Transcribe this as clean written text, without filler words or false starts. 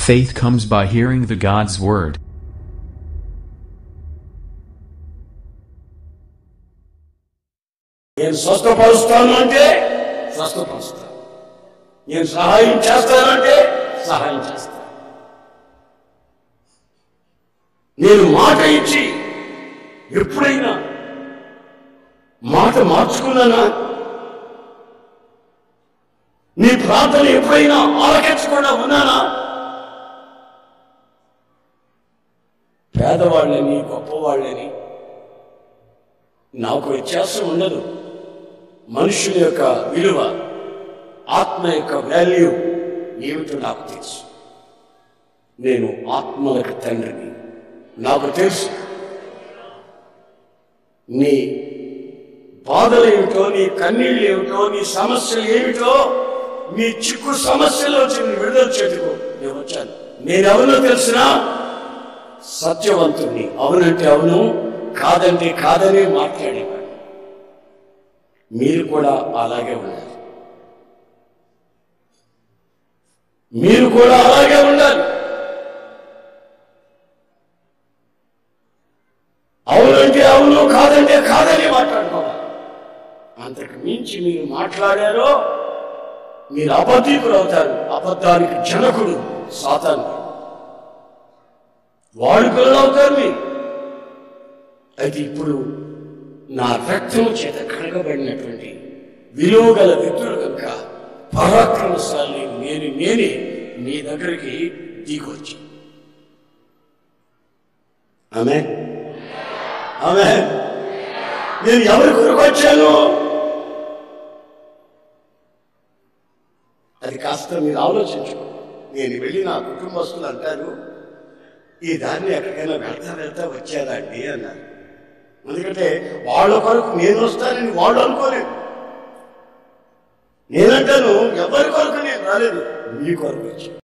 Faith comes by hearing the God's word. నేను స్వస్థపరుస్తాను అంటే స్వస్థపరుస్తాను, నేను సహాయం చేస్తానంటే సహాయం చేస్తాను. నేను మాట ఇచ్చి ఎప్పుడైనా మాట మార్చుకున్నానా? నీ ప్రార్థన ఎప్పుడైనా ఆలకించకుండా ఉన్నానా? పేదవాళ్ళని గొప్పవాళ్ళని నాకు వ్యత్యాసం ఉండదు. మనుషుల యొక్క విలువ, ఆత్మ యొక్క వాల్యూ ఏమిటో నాకు తెలుసు. నేను ఆత్మలకు తండ్రిని, నాకు తెలుసు. నీ బాధలు ఏమిటో, నీ కన్నీళ్ళు ఏమిటో, నీ సమస్యలు ఏమిటో, నీ చిక్కు సమస్యలో వచ్చి విడుదల చేతుకు నేను వచ్చాను. నేనెవరో తెలిసినా సత్యవంతుణ్ణి. అవునంటే అవును, కాదంటే కాదని మాట్లాడేవాడు. మీరు కూడా అలాగే ఉండాలి. మీరు కూడా అలాగే ఉండాలి. అవునంటే అవును, కాదంటే కాదని మాట్లాడుకోవాలి. అంతకు మించి మీరు మాట్లాడారో మీరు అబద్ధికులు అవుతారు. అబద్ధానికి జనకుడు సాతాను, వాడుకలు అవుతారు మీరు. అయితే ఇప్పుడు నా రక్తము చేత కడగబడినటువంటి విలువగల వ్యక్తులు కనుక పరాక్రమశాలి నేనే నీ దగ్గరికి దిగొచ్చి. ఆమేన్, ఆమేన్. నేను ఎవరి కొరకు వచ్చాను అది కాస్త మీరు ఆలోచించుకో. నేను వెళ్ళి నా కుటుంబస్తులు అంటారు, ఈ దాన్ని ఎక్కడికైనా వెళ్తా వచ్చారండి అన్నారు. ఎందుకంటే వాళ్ళ కొరకు నేను వస్తానని వాళ్ళు అనుకోలేదు. నేనంటాను ఎవరి కొరకు నేను రాలేదు, మీ కొరకు వచ్చాను.